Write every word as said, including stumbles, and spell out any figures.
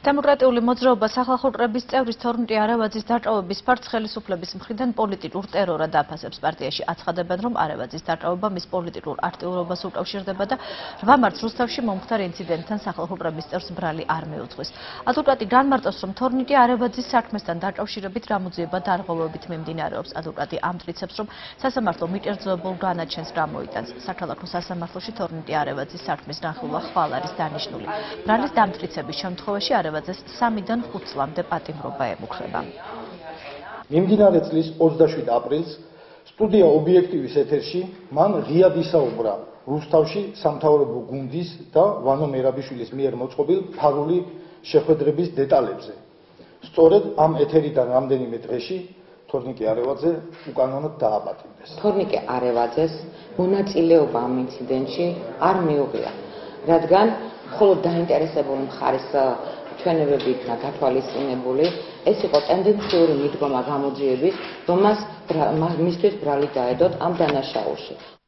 დემოკრატიული მოძრაობა სახალხო კრების წევრის თორინკე არევაძის დაკავების ფაქტს ხელისუფლების მხრიდან პოლიტიკურ ტერორად აფასებს. პარტიაში აცხადებენ, რომ არევაძის დაკავება მის პოლიტიკურ აქტიურობას უკავშირდება და რვა მარტს რუსთავში მომხდარ ინციდენტთან სახალხო კრების წევრს ბრალი არ მიუძღვის. ადვოკატი განმარტავს, რომ თორნიკე არევაძის საქმესთან დაკავშირებით რამოძიება დარღვევებით მიმდინარეობს. ადვოკატი ამტკიცებს, რომ სასამართლო მიკერძოებულ განაჩენს გამოიტანს. საქალაქო სასამართლოში თორნიკე არევაძის საქმის განხილვა ხვალ არის დანიშნული. ბრალის დამტკიცების შემთხვევაში არევაძეს სამიდან ხუთ წლამდე პატიმრობა ემუქრება. მიმდინარე წლის ოცდაშვიდ აპრილს სტუდია ობიექტივის ეთერში მან ღიად ისაუბრა რუსთავში სამთავრობო გუნდის და ვანო მერაბიშვილის მიერ მოწყობილ ფარული შეხვედრების დეტალებზე. სწორედ ამ ეთერიდან რამდენიმე დღეში თორნიკე არევაძე უკანონოდ დააპატიმრეს. თორნიკე არევაძეს მონაწილეობა ამ ინციდენტში არ მიუღია, რადგან მხოლოდ დაინტერესებული მხარის ჩვენებები იქნა გათვალისწინებული, ეს იყო ტენდენციური მიდგომა გამოძიების, რომ მას მისთვის ბრალი დაედოთ ამ დანაშაულში.